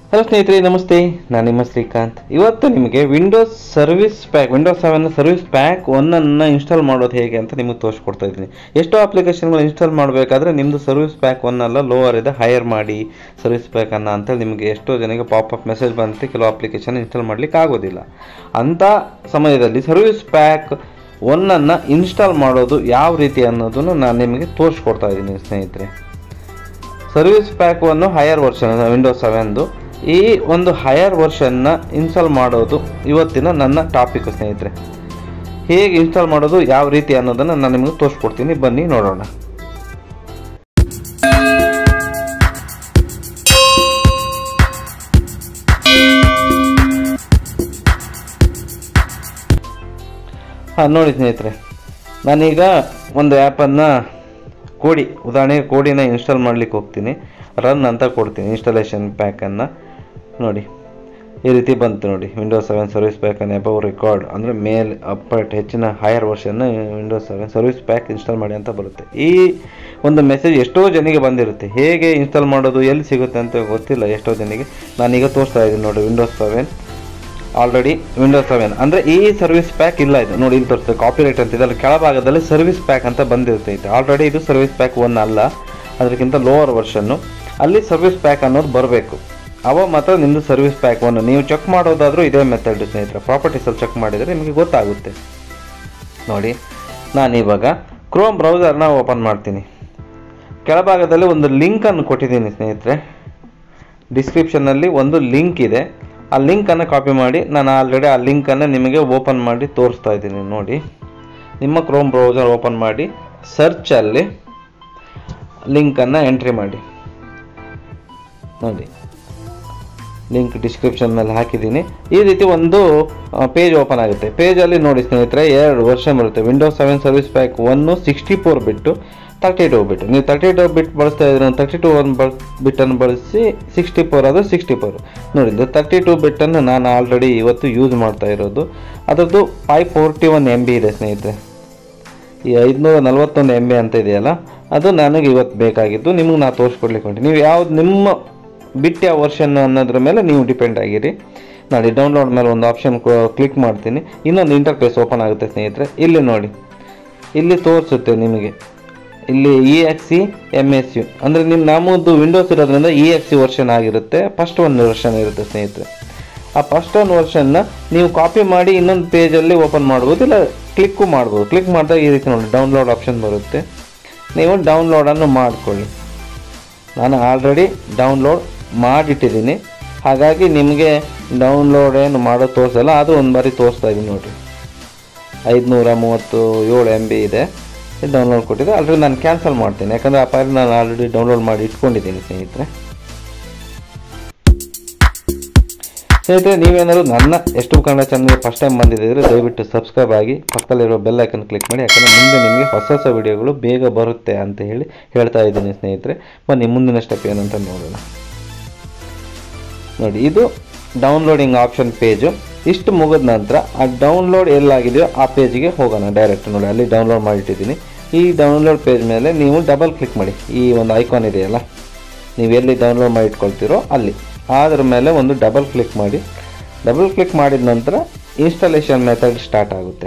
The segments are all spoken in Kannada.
ಹಲೋ ಸ್ನೇಹಿತರೆ, ನಮಸ್ತೆ. ನಾನು ನಿಮ್ಮ ಶ್ರೀಕಾಂತ್. ಇವತ್ತು ನಿಮಗೆ Windows service pack, Windows 7 service pack 1 install ಮಾಡೋದು ಹೇಗೆ ಅಂತ ನಿಮಗೆ ತೋರಿಸ್ಕೊಡ್ತಾ ಇದ್ದೀನಿ. ಎಷ್ಟೋ ಅಪ್ಲಿಕೇಶನ್ಗಳು ಇನ್ಸ್ಟಾಲ್ ಮಾಡಬೇಕಾದ್ರೆ ನಿಮ್ಮದು ಸರ್ವಿಸ್ ಪ್ಯಾಕ್ 1 ಅಲ್ಲ, ಲೋವರ್ ಇದೆ, ಹೈಯರ್ ಮಾಡಿ ಸರ್ವಿಸ್ ಪ್ಯಾಕ್ ಅನ್ನ ಅಂತೇಳಿ ನಿಮಗೆ ಎಷ್ಟೋ ಜನಕ್ಕೆ ಪಾಪಪ್ ಮೆಸೇಜ್ ಬಂದರೆ ಕೆಲವು ಅಪ್ಲಿಕೇಶನ್ ಇನ್ಸ್ಟಾಲ್ ಮಾಡಲಿಕ್ಕೆ ಆಗೋದಿಲ್ಲ. ಅಂಥ ಸಮಯದಲ್ಲಿ ಸರ್ವಿಸ್ ಪ್ಯಾಕ್ 1 ಇನ್ಸ್ಟಾಲ್ ಮಾಡೋದು ಯಾವ ರೀತಿ ಅನ್ನೋದನ್ನು ನಾನು ನಿಮಗೆ ತೋರಿಸ್ಕೊಡ್ತಾ ಇದ್ದೀನಿ ಸ್ನೇಹಿತರೆ. Service pack 1 higher version Windows 7ದು. ಈ ಒಂದು ಹೈಯರ್ ವರ್ಷನ್ನ ಇನ್ಸ್ಟಾಲ್ ಮಾಡೋದು ಇವತ್ತಿನ ನನ್ನ ಟಾಪಿಕ್ ಸ್ನೇಹಿತರೆ. ಹೇಗೆ ಇನ್ಸ್ಟಾಲ್ ಮಾಡೋದು, ಯಾವ ರೀತಿ ಅನ್ನೋದನ್ನು ನಾನು ನಿಮಗೆ ತೋರಿಸ್ಕೊಡ್ತೀನಿ. ಬನ್ನಿ ನೋಡೋಣ. ನೋಡಿ ಸ್ನೇಹಿತರೆ, ನಾನೀಗ ಒಂದು ಆ್ಯಪನ್ನು ಉದಾಹರಣೆಗೆ ಕೋಡಿನ ಇನ್ಸ್ಟಾಲ್ ಮಾಡಲಿಕ್ಕೆ ಹೋಗ್ತೀನಿ. ರನ್ ಅಂತ ಕೊಡ್ತೀನಿ ಇನ್ಸ್ಟಾಲೇಷನ್ ಪ್ಯಾಕನ್ನು. ನೋಡಿ ಈ ರೀತಿ ಬಂತು. ನೋಡಿ ವಿಂಡೋಸ್ 7 ಸರ್ವಿಸ್ ಪ್ಯಾಕನ್ನು ಅಬೌವ್ ರೆಕಾರ್ಡ್ ಅಂದರೆ ಮೇಲ್ ಅಪ್ಡೇಟ್ ಹೆಚ್ಚಿನ ಹೈಯರ್ ವರ್ಷನ್ನ ವಿಂಡೋಸ್ 7 ಸರ್ವಿಸ್ ಪ್ಯಾಕ್ ಇನ್ಸ್ಟಾಲ್ ಮಾಡಿ ಅಂತ ಬರುತ್ತೆ. ಈ ಒಂದು ಮೆಸೇಜ್ ಎಷ್ಟೋ ಜನರಿಗೆ ಬಂದಿರುತ್ತೆ. ಹೇಗೆ ಇನ್ಸ್ಟಾಲ್ ಮಾಡೋದು, ಎಲ್ಲಿ ಸಿಗುತ್ತೆ ಅಂತ ಗೊತ್ತಿಲ್ಲ ಎಷ್ಟೋ ಜನರಿಗೆ. ನಾನೀಗ ತೋರಿಸ್ತಾ ಇದ್ದೀನಿ ನೋಡಿ. ವಿಂಡೋಸ್ 7 ಆಲ್ರೆಡಿ ವಿಂಡೋಸ್ 7 ಅಂದರೆ ಈ ಸರ್ವಿಸ್ ಪ್ಯಾಕ್ ಇಲ್ಲ. ಇದು ನೋಡಿ ಇಲ್ಲಿ ತೋರಿಸ್ತದೆ, ಕಾಪಿರೈಟ್ ಅಂತ ಇದೆ. ಅಲ್ಲಿ ಕೆಳಭಾಗದಲ್ಲಿ ಸರ್ವಿಸ್ ಪ್ಯಾಕ್ ಅಂತ ಬಂದಿರ್ತೈತೆ. ಆಲ್ರೆಡಿ ಇದು ಸರ್ವಿಸ್ ಪ್ಯಾಕ್ 1 ಅಲ್ಲ, ಅದಕ್ಕಿಂತ ಲೋವರ್ ವರ್ಷನ್ನು. ಅಲ್ಲಿ ಸರ್ವಿಸ್ ಪ್ಯಾಕ್ ಅನ್ನೋದು ಬರಬೇಕು. ಅವ ಮಾತ್ರ ನಿಮ್ಮದು ಸರ್ವಿಸ್ ಪ್ಯಾಕ್ 1. ನೀವು ಚೆಕ್ ಮಾಡೋದಾದರೂ ಇದೇ ಮೆಥಡ್ ಸ್ನೇಹಿತರೆ. ಪ್ರಾಪರ್ಟೀಸಲ್ಲಿ ಚೆಕ್ ಮಾಡಿದರೆ ನಿಮಗೆ ಗೊತ್ತಾಗುತ್ತೆ. ನೋಡಿ ನಾನಿವಾಗ ಕ್ರೋಮ್ ಬ್ರೌಸರ್ನ ಓಪನ್ ಮಾಡ್ತೀನಿ. ಕೆಳಭಾಗದಲ್ಲಿ ಒಂದು ಲಿಂಕನ್ನು ಕೊಟ್ಟಿದ್ದೀನಿ ಸ್ನೇಹಿತರೆ. ಡಿಸ್ಕ್ರಿಪ್ಷನ್ನಲ್ಲಿ ಒಂದು ಲಿಂಕ್ ಇದೆ. ಆ ಲಿಂಕನ್ನು ಕಾಪಿ ಮಾಡಿ ನಾನು ಆಲ್ರೆಡಿ ಆ ಲಿಂಕನ್ನು ನಿಮಗೆ ಓಪನ್ ಮಾಡಿ ತೋರಿಸ್ತಾ ಇದ್ದೀನಿ. ನೋಡಿ, ನಿಮ್ಮ ಕ್ರೋಮ್ ಬ್ರೌಸರ್ ಓಪನ್ ಮಾಡಿ ಸರ್ಚಲ್ಲಿ ಲಿಂಕನ್ನು ಎಂಟ್ರಿ ಮಾಡಿ. ನೋಡಿ ಲಿಂಕ್ ಡಿಸ್ಕ್ರಿಪ್ಷನ್ನಲ್ಲಿ ಹಾಕಿದ್ದೀನಿ. ಈ ರೀತಿ ಒಂದು ಪೇಜ್ ಓಪನ್ ಆಗುತ್ತೆ. ಪೇಜಲ್ಲಿ ನೋಡಿ ಸ್ನೇಹಿತರೆ, 2 ವರ್ಷನ್ ಬರುತ್ತೆ. ವಿಂಡೋಸ್ 7 ಸರ್ವಿಸ್ ಪ್ಯಾಕ್ 1 64 ಬಿಟ್ಟು 32 ಬಿಟ್ಟು. ನೀವು 32 ಬಿಟ್ ಬಳಸ್ತಾ ಇದ್ರೆ 32 ಬಿಟ್ಟನ್ನು ಬಳಸಿ 64 ಅದು 64. ನೋಡಿ 32 ಬಿಟ್ಟನ್ನು ನಾನು ಆಲ್ರೆಡಿ ಇವತ್ತು ಯೂಸ್ ಮಾಡ್ತಾ ಇರೋದು. ಅದರದ್ದು 541 MB ಇದೆ ಸ್ನೇಹಿತರೆ. ಈ 541 MB ಅಂತ ಇದೆಯಲ್ಲ, ಅದು ನನಗೆ ಇವತ್ತು ಬೇಕಾಗಿದ್ದು. ನಿಮಗೆ ನಾನು ತೋರಿಸ್ಕೊಡ್ಲಿಕ್ಕೆ ಹೊಂಟಿ. ನೀವು ಯಾವ್ದು ನಿಮ್ಮ ಬಿಟ್ಟು ಯಾವ ವರ್ಷನ್ ಅನ್ನೋದ್ರ ಮೇಲೆ ನೀವು ಡಿಪೆಂಡ್ ಆಗಿರಿ. ನೋಡಿ ಡೌನ್ಲೋಡ್ ಮೇಲೆ ಒಂದು ಆಪ್ಷನ್ ಕ್ಲಿಕ್ ಮಾಡ್ತೀನಿ. ಇನ್ನೊಂದು ಇಂಟರ್ಫೇಸ್ ಓಪನ್ ಆಗುತ್ತೆ ಸ್ನೇಹಿತರೆ. ಇಲ್ಲಿ ನೋಡಿ, ಇಲ್ಲಿ ತೋರಿಸುತ್ತೆ ನಿಮಗೆ. ಇಲ್ಲಿ EXE MSU ಅಂದರೆ ನಮ್ಮದು ವಿಂಡೋಸ್ ಇರೋದ್ರಿಂದ EXE ವರ್ಷನ್ ಆಗಿರುತ್ತೆ. ಫಸ್ಟ್ 1 ವರ್ಷನ್ ಇರುತ್ತೆ ಸ್ನೇಹಿತರೆ. ಆ ಫಸ್ಟ್ 1 ವರ್ಷನ್ನ ನೀವು ಕಾಪಿ ಮಾಡಿ ಇನ್ನೊಂದು ಪೇಜಲ್ಲಿ ಓಪನ್ ಮಾಡ್ಬೋದು, ಇಲ್ಲ ಕ್ಲಿಕ್ಕು ಮಾಡ್ಬೋದು. ಕ್ಲಿಕ್ ಮಾಡಿದಾಗ ಈ ರೀತಿ ನೋಡಿ ಡೌನ್ಲೋಡ್ ಆಪ್ಷನ್ ಬರುತ್ತೆ. ನೀವು ಡೌನ್ಲೋಡನ್ನು ಮಾಡಿಕೊಳ್ಳಿ. ನಾನು ಆಲ್ರೆಡಿ ಡೌನ್ಲೋಡ್ ಮಾಡಿಟ್ಟಿದ್ದೀನಿ, ಹಾಗಾಗಿ ನಿಮಗೆ ಡೌನ್ಲೋಡ್ ಏನು ಮಾಡೋದು ತೋರಿಸಲ್ಲ. ಅದು ಒಂದು ಬಾರಿ ತೋರಿಸ್ತಾ ಇದ್ದೀನಿ ನೋಡಿರಿ. 537 MB ಇದೆ. ಡೌನ್ಲೋಡ್ ಕೊಟ್ಟಿದೆ. ಆಲ್ರೆಡಿ ನಾನು ಕ್ಯಾನ್ಸಲ್ ಮಾಡ್ತೀನಿ, ಯಾಕಂದರೆ ಆ ಫೈಲ್ ನಾನು ಆಲ್ರೆಡಿ ಡೌನ್ಲೋಡ್ ಮಾಡಿ ಇಟ್ಕೊಂಡಿದ್ದೀನಿ ಸ್ನೇಹಿತರೆ. ನೀವೇನಾದರೂ ನನ್ನ ಎಷ್ಟು ಕನ್ನಡ ಚಾನಲ್ಗೆ ಫಸ್ಟ್ ಟೈಮ್ ಬಂದಿದ್ದರೆ ದಯವಿಟ್ಟು ಸಬ್ಸ್ಕ್ರೈಬ್ ಆಗಿ ಪಕ್ಕದಲ್ಲಿರೋ ಬೆಲ್ ಐಕನ್ ಕ್ಲಿಕ್ ಮಾಡಿ. ಯಾಕಂದರೆ ಮುಂದೆ ನಿಮಗೆ ಹೊಸ ವಿಡಿಯೋಗಳು ಬೇಗ ಬರುತ್ತೆ ಅಂತ ಹೇಳ್ತಾ ಇದ್ದೀನಿ ಸ್ನೇಹಿತರೆ. ಬನ್ನಿ ಮುಂದಿನ ಸ್ಟೆಪ್ ಏನಂತ ನೋಡೋಣ. ನೋಡಿ ಇದು ಡೌನ್ಲೋಡಿಂಗ್ ಆಪ್ಷನ್ ಪೇಜು. ಇಷ್ಟು ಮುಗಿದ ನಂತರ ಆ ಡೌನ್ಲೋಡ್ ಎಲ್ಲಾಗಿದೆಯೋ ಆ ಪೇಜಿಗೆ ಹೋಗೋಣ ಡೈರೆಕ್ಟ್. ನೋಡಿ ಅಲ್ಲಿ ಡೌನ್ಲೋಡ್ ಮಾಡಿಟ್ಟಿದ್ದೀನಿ. ಈ ಡೌನ್ಲೋಡ್ ಪೇಜ್ ಮೇಲೆ ನೀವು ಡಬಲ್ ಕ್ಲಿಕ್ ಮಾಡಿ. ಈ ಒಂದು ಐಕಾನ್ ಇದೆಯಲ್ಲ, ನೀವು ಎಲ್ಲಿ ಡೌನ್ಲೋಡ್ ಮಾಡಿ ಇಟ್ಕೊಳ್ತೀರೋ ಅಲ್ಲಿ, ಅದರ ಮೇಲೆ ಒಂದು ಡಬಲ್ ಕ್ಲಿಕ್ ಮಾಡಿ. ಡಬಲ್ ಕ್ಲಿಕ್ ಮಾಡಿದ ನಂತರ ಇನ್ಸ್ಟಾಲೇಷನ್ ಮೆಥಡ್ ಸ್ಟಾರ್ಟ್ ಆಗುತ್ತೆ.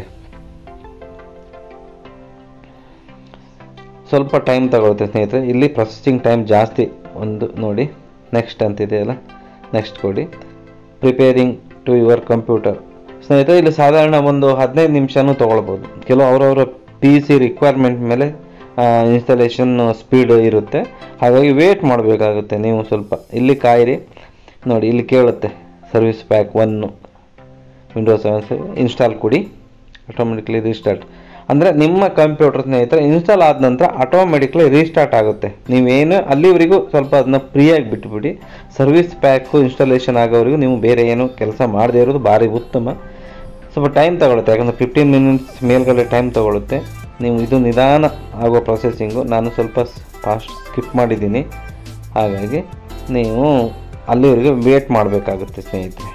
ಸ್ವಲ್ಪ ಟೈಮ್ ತಗೊಳುತ್ತೆ ಸ್ನೇಹಿತರೆ. ಇಲ್ಲಿ ಪ್ರೊಸೆಸಿಂಗ್ ಟೈಮ್ ಜಾಸ್ತಿ. ಒಂದು ನೋಡಿ ನೆಕ್ಸ್ಟ್ ಅಂತಿದೆಯಲ್ಲ, ನೆಕ್ಸ್ಟ್ ಕೊಡಿ. ಪ್ರಿಪೇರಿಂಗ್ ಟು ಯುವರ್ ಕಂಪ್ಯೂಟರ್ ಸ್ನೇಹಿತರೆ. ಇಲ್ಲಿ ಸಾಧಾರಣ ಒಂದು 15 ನಿಮಿಷನೂ ತೊಗೊಳ್ಬೋದು. ಕೆಲವು ಅವರವರ PC ರಿಕ್ವೈರ್ಮೆಂಟ್ ಮೇಲೆ ಇನ್ಸ್ಟಾಲೇಷನ್ ಸ್ಪೀಡ್ ಇರುತ್ತೆ, ಹಾಗಾಗಿ ವೇಟ್ ಮಾಡಬೇಕಾಗುತ್ತೆ ನೀವು ಸ್ವಲ್ಪ. ಇಲ್ಲಿ ಕಾಯಿರಿ. ನೋಡಿ ಇಲ್ಲಿ ಕೇಳುತ್ತೆ ಸರ್ವಿಸ್ ಪ್ಯಾಕ್ 1 ವಿಂಡೋಸ್ 7 ಇನ್ಸ್ಟಾಲ್ ಕೊಡಿ. ಆಟೋಮೆಟಿಕ್ಲಿ ರೀಸ್ಟಾರ್ಟ್ ಅಂದರೆ ನಿಮ್ಮ ಕಂಪ್ಯೂಟರ್ ಸ್ನೇಹಿತರೆ ಇನ್ಸ್ಟಾಲ್ ಆದ ನಂತರ ಆಟೋಮೆಟಿಕ್ಲಿ ರೀಸ್ಟಾರ್ಟ್ ಆಗುತ್ತೆ. ನೀವೇನು ಅಲ್ಲಿವರೆಗೂ ಸ್ವಲ್ಪ ಅದನ್ನ ಫ್ರೀಯಾಗಿ ಬಿಟ್ಟುಬಿಡಿ. ಸರ್ವಿಸ್ ಪ್ಯಾಕು ಇನ್ಸ್ಟಾಲೇಷನ್ ಆಗೋವರೆಗೂ ನೀವು ಬೇರೆ ಏನು ಕೆಲಸ ಮಾಡದೇ ಇರೋದು ಭಾರಿ ಉತ್ತಮ. ಸ್ವಲ್ಪ ಟೈಮ್ ತಗೊಳುತ್ತೆ, ಯಾಕಂದರೆ 15 ಮಿನಿಟ್ಸ್ ಮೇಲ್ಗಡೆ ಟೈಮ್ ತಗೊಳುತ್ತೆ. ನೀವು ಇದು ನಿಧಾನ ಆಗೋ ಪ್ರೊಸೆಸಿಂಗು. ನಾನು ಸ್ವಲ್ಪ ಫಾಸ್ಟ್ ಸ್ಕಿಪ್ ಮಾಡಿದ್ದೀನಿ, ಹಾಗಾಗಿ ನೀವು ಅಲ್ಲಿವರೆಗೆ ವೇಟ್ ಮಾಡಬೇಕಾಗುತ್ತೆ ಸ್ನೇಹಿತರೆ.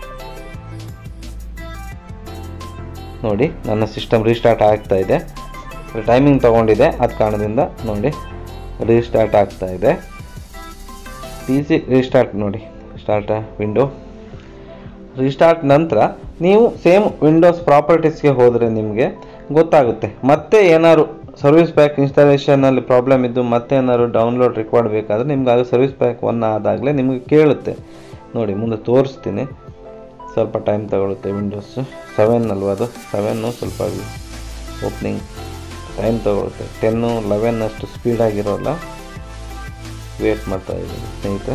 ನೋಡಿ ನನ್ನ ಸಿಸ್ಟಮ್ ರೀಸ್ಟಾರ್ಟ್ ಆಗ್ತಾ ಇದೆ. ಟೈಮಿಂಗ್ ತೊಗೊಂಡಿದೆ, ಅದ ಕಾರಣದಿಂದ ನೋಡಿ ರೀಸ್ಟಾರ್ಟ್ ಆಗ್ತಾ ಇದೆ. PC ರೀಸ್ಟಾರ್ಟ್ ನೋಡಿ ರೀಸ್ಟಾರ್ಟ್ ವಿಂಡೋ. ರೀಸ್ಟಾರ್ಟ್ ನಂತರ ನೀವು ಸೇಮ್ ವಿಂಡೋಸ್ ಪ್ರಾಪರ್ಟೀಸ್ಗೆ ಹೋದರೆ ನಿಮಗೆ ಗೊತ್ತಾಗುತ್ತೆ. ಮತ್ತೆ ಏನಾದ್ರು ಸರ್ವಿಸ್ ಪ್ಯಾಕ್ ಇನ್ಸ್ಟಾಲೇಷನಲ್ಲಿ ಪ್ರಾಬ್ಲಮ್ ಇದ್ದು ಮತ್ತೆ ಏನಾದ್ರು ಡೌನ್ಲೋಡ್ ರಿಕ್ವೈರ್ಡ್ ಬೇಕಾದರೆ ನಿಮ್ಗೆ ಆಗ ಸರ್ವಿಸ್ ಪ್ಯಾಕ್ 1 ಆದಾಗಲೇ ನಿಮಗೆ ಕೇಳುತ್ತೆ. ನೋಡಿ ಮುಂದೆ ತೋರಿಸ್ತೀನಿ, ಸ್ವಲ್ಪ ಟೈಮ್ ತಗೊಳುತ್ತೆ. ವಿಂಡೋಸ್ 7 ಅಲ್ವಾ, ಅದು 7 ಸ್ವಲ್ಪ ಓಪನಿಂಗ್ ಟೈಮ್ ತಗೊಳುತ್ತೆ. 10 11 ಅಷ್ಟು ಸ್ಪೀಡಾಗಿರೋಲ್ಲ, ವೇಟ್ ಮಾಡ್ತಾ ಇದ್ದೀನಿ ಸ್ನೇಹಿತರೆ.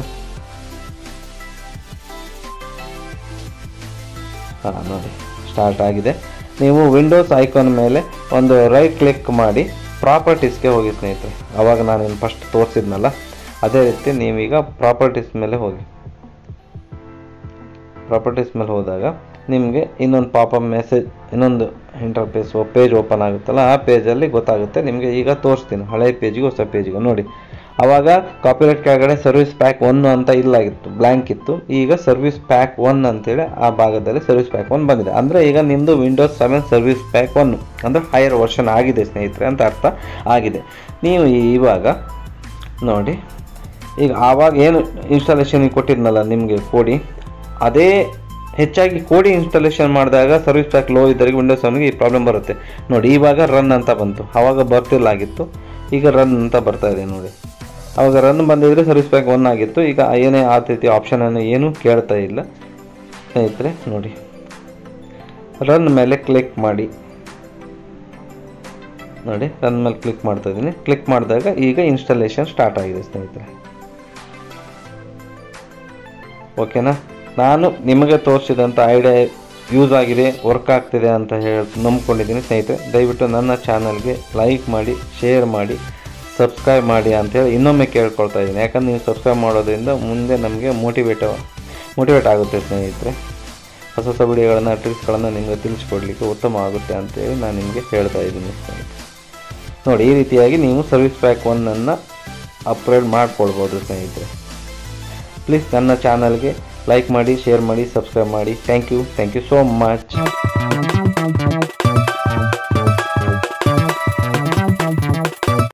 ನೋಡಿ ಸ್ಟಾರ್ಟ್ ಆಗಿದೆ. ನೀವು ವಿಂಡೋಸ್ ಐಕಾನ್ ಮೇಲೆ ಒಂದು ರೈಟ್ ಕ್ಲಿಕ್ ಮಾಡಿ ಪ್ರಾಪರ್ಟೀಸ್ಗೆ ಹೋಗಿ ಸ್ನೇಹಿತರೆ. ಆವಾಗ ನಾನು ಫಸ್ಟ್ ತೋರಿಸಿದ್ನಲ್ಲ ಅದೇ ರೀತಿ ನೀವೀಗ ಪ್ರಾಪರ್ಟೀಸ್ ಮೇಲೆ ಹೋಗಿ. ಪ್ರಾಪರ್ಟೀಸ್ ಮೇಲೆ ಹೋದಾಗ ನಿಮಗೆ ಇನ್ನೊಂದು ಪಾಪಪ್ ಮೆಸೇಜ್, ಇನ್ನೊಂದು ಇಂಟರ್ಫೇಸ್ ಪೇಜ್ ಓಪನ್ ಆಗುತ್ತಲ್ಲ, ಆ ಪೇಜಲ್ಲಿ ಗೊತ್ತಾಗುತ್ತೆ ನಿಮಗೆ. ಈಗ ತೋರಿಸ್ತೀನಿ ಹಳೆ ಪೇಜಿಗೆ ಹೊಸ ಪೇಜಿಗೆ. ನೋಡಿ ಆವಾಗ ಕಾಪಿರೈಟ್ ಕೆಳಗಡೆ ಸರ್ವಿಸ್ ಪ್ಯಾಕ್ 1 ಅಂತ ಇಲ್ಲಾಗಿತ್ತು, ಬ್ಲ್ಯಾಂಕ್ ಇತ್ತು. ಈಗ ಸರ್ವಿಸ್ ಪ್ಯಾಕ್ 1 ಅಂತೇಳಿ ಆ ಭಾಗದಲ್ಲಿ ಸರ್ವಿಸ್ ಪ್ಯಾಕ್ 1 ಬಂದಿದೆ. ಅಂದರೆ ಈಗ ನಿಮ್ಮದು ವಿಂಡೋಸ್ 7 ಸರ್ವಿಸ್ ಪ್ಯಾಕ್ 1 ಅಂದರೆ ಹೈಯರ್ ವರ್ಷನ್ ಆಗಿದೆ ಸ್ನೇಹಿತರೆ ಅಂತ ಅರ್ಥ ಆಗಿದೆ. ನೀವು ಇವಾಗ ನೋಡಿ, ಈಗ ಆವಾಗ ಏನು ಇನ್ಸ್ಟಾಲೇಷನಿಗೆ ಕೊಟ್ಟಿದ್ನಲ್ಲ ನಿಮಗೆ ಕೋಡಿ, ಅದೇ ಹೆಚ್ಚಾಗಿ ಕೋಡಿ ಇನ್ಸ್ಟಾಲೇಷನ್ ಮಾಡಿದಾಗ ಸರ್ವಿಸ್ ಪ್ಯಾಕ್ ಲೋ ಇದ್ದರಿಗೆ ವಿಂಡೋಸ್ 7ಗೆ ಈ ಪ್ರಾಬ್ಲಮ್ ಬರುತ್ತೆ. ನೋಡಿ ಇವಾಗ ರನ್ ಅಂತ ಬಂತು, ಆವಾಗ ಬರ್ತಿಲ್ಲಾಗಿತ್ತು, ಈಗ ರನ್ ಅಂತ ಬರ್ತಾ ಇದೆ. ನೋಡಿ ಆವಾಗ ರನ್ ಬಂದಿದ್ರೆ ಸರ್ವಿಸ್ ಪ್ಯಾಕ್ 1 ಆಗಿತ್ತು. ಈಗ ಏನೇ ಆ ರೀತಿ ಆಪ್ಷನನ್ನು ಏನೂ ಕೇಳ್ತಾ ಇಲ್ಲ ಸ್ನೇಹಿತರೆ. ನೋಡಿ ರನ್ ಮೇಲೆ ಕ್ಲಿಕ್ ಮಾಡಿ. ನೋಡಿ ರನ್ ಮೇಲೆ ಕ್ಲಿಕ್ ಮಾಡ್ತಾ ಇದ್ದೀನಿ. ಕ್ಲಿಕ್ ಮಾಡಿದಾಗ ಈಗ ಇನ್ಸ್ಟಾಲೇಷನ್ ಸ್ಟಾರ್ಟ್ ಆಗಿದೆ ಸ್ನೇಹಿತರೆ. ಓಕೆನಾ, ನಾನು ನಿಮಗೆ ತೋರಿಸಿದಂಥ ಐಡಿಯಾ ಯೂಸ್ ಆಗಿದೆ, ವರ್ಕ್ ಆಗ್ತಿದೆ ಅಂತ ನಂಬ್ಕೊಂಡಿದ್ದೀನಿ ಸ್ನೇಹಿತರೆ. ದಯವಿಟ್ಟು ನನ್ನ ಚಾನಲ್ಗೆ ಲೈಕ್ ಮಾಡಿ, ಶೇರ್ ಮಾಡಿ, ಸಬ್ಸ್ಕ್ರೈಬ್ ಮಾಡಿ ಅಂತೇಳಿ ಇನ್ನೊಮ್ಮೆ ಕೇಳ್ಕೊಳ್ತಾ ಇದ್ದೀನಿ. ಯಾಕಂದ್ರೆ ನೀವು ಸಬ್ಸ್ಕ್ರೈಬ್ ಮಾಡೋದ್ರಿಂದ ಮುಂದೆ ನಮಗೆ ಮೋಟಿವೇಟ್ ಆಗುತ್ತೆ ಸ್ನೇಹಿತರೆ. ಹೊಸ ಹೊಸ ವಿಡಿಯೋಗಳನ್ನು, ಟ್ರಿಕ್ಸ್ಗಳನ್ನು ನಿಮಗೆ ತಿಳಿಸ್ಕೊಡ್ಲಿಕ್ಕೆ ಉತ್ತಮ ಆಗುತ್ತೆ ಅಂತೇಳಿ ನಾನು ನಿಮಗೆ ಹೇಳ್ತಾ ಇದ್ದೀನಿ ಸ್ನೇಹಿತರೆ. ನೋಡಿ ಈ ರೀತಿಯಾಗಿ ನೀವು ಸರ್ವಿಸ್ ಪ್ಯಾಕ್ 1 ಅಪ್ಗ್ರೇಡ್ ಮಾಡ್ಕೊಳ್ಬೋದು ಸ್ನೇಹಿತರೆ. ಪ್ಲೀಸ್ ನನ್ನ ಚಾನಲ್ಗೆ ಲೈಕ್ ಮಾಡಿ, ಶೇರ್ ಮಾಡಿ, ಸಬ್ಸ್ಕ್ರೈಬ್ ಮಾಡಿ. Thank you so much.